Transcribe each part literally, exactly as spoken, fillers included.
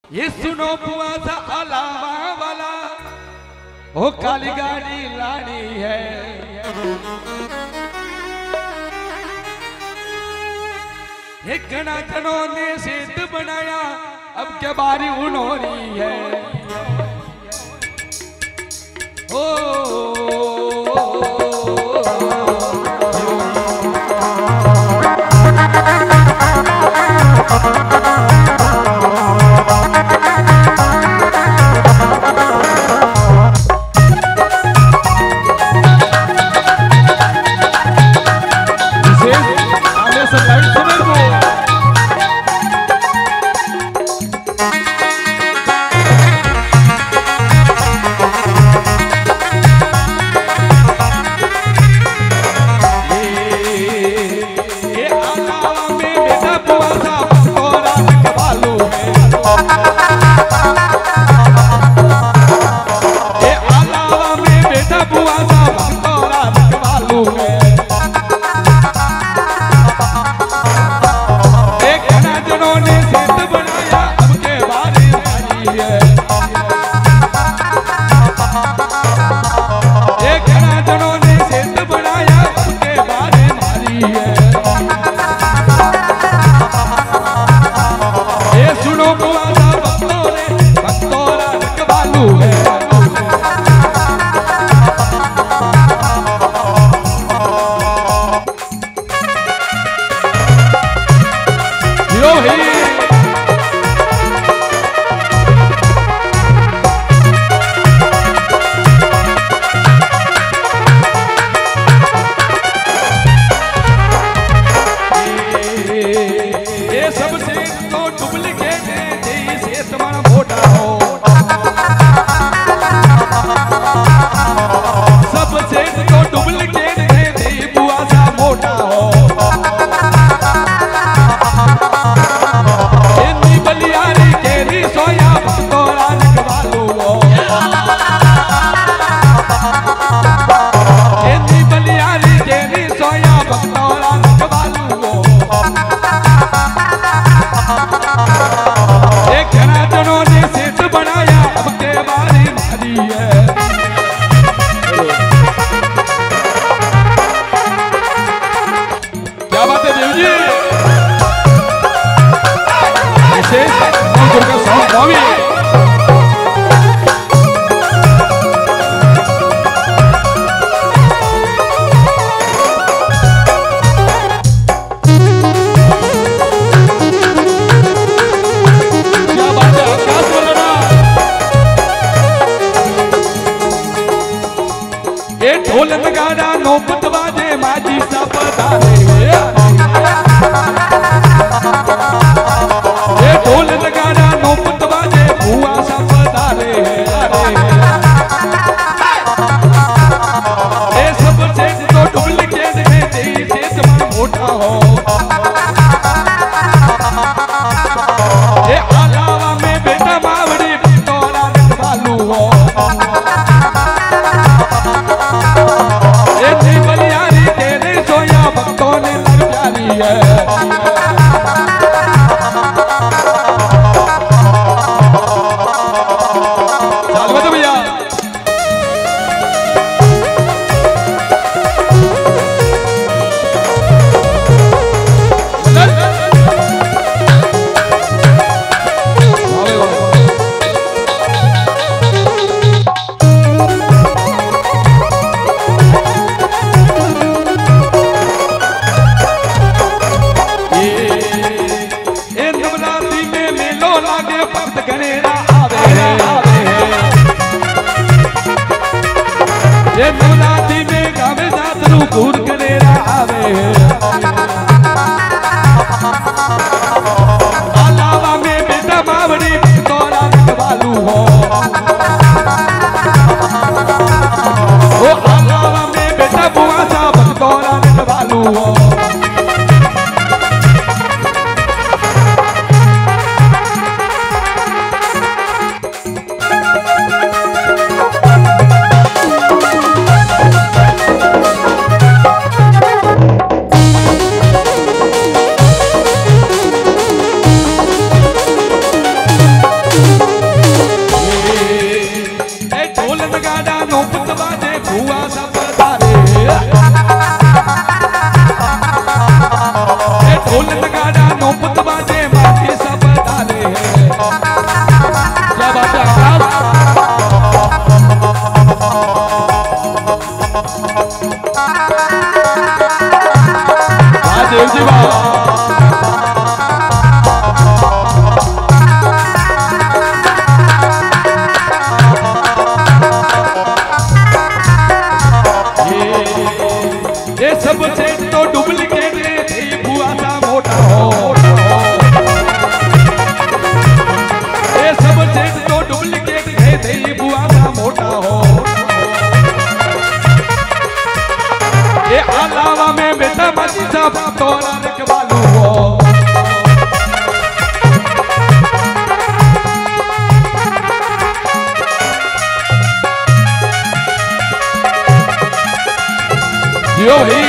ये सुनो बुआ सा अलावा वाला ओ काली गाड़ी लानी है। एक घना जनों ने सेठ बनाया अब क्या बारी उन्होंने है। ओ, ओ, ओ, ओ, ओ ढोल नगाड़ा नौबत बाजे माजी सा पधारे। ये ढोल नगाड़ा नौबत बाजे बुआ सा पधारे। ये सब सेठ तो डुप्लीकेट है तेरी सेठ मन मोटा हो। ये अलावा में बेटा मावड़ी तोरा रखवालू हो। बलियारी तेरे सोया भक्तों ने लग जारी है। चाल बता भैया ये नवरात्रि में गावे दातरू दूर करेरा आवे। अलावा में बेटा मावड़ी तोरा रखवालू हो। वो अलावा में बेटा बुआ सा तोरा रखवालू हो। क्या बात है आकाश। हाँ देव जी बाबा ये सब सेठ तो डुप्लीकेट थे, बुआ सा मोटा हो। ये सब सेठ तो डुप्लीकेट थे, बुआ सा मोटा हो। ये अलावा में बेटा मची सब तोरा रखवालू हो। यो ही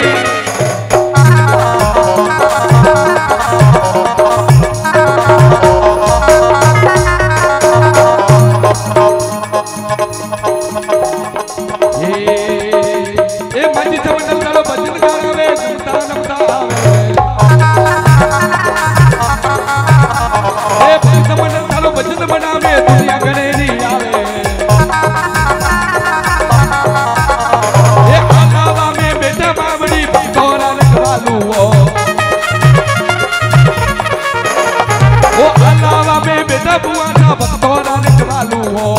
ये मंजी समझल करो भजन गावे नमता नमता आवे। ये भजन समझल करो भजन बनावे दुनिया गणे नहीं आवे। ये अलावा में बेटा बावड़ी तोरा रखवालू हो। वो अलावा में बेटा बुआ सा तोरा रखवालू हो।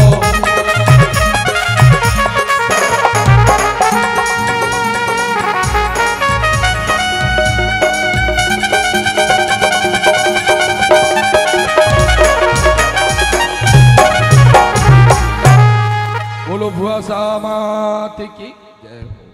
बोलो भुआ सा मात की जय।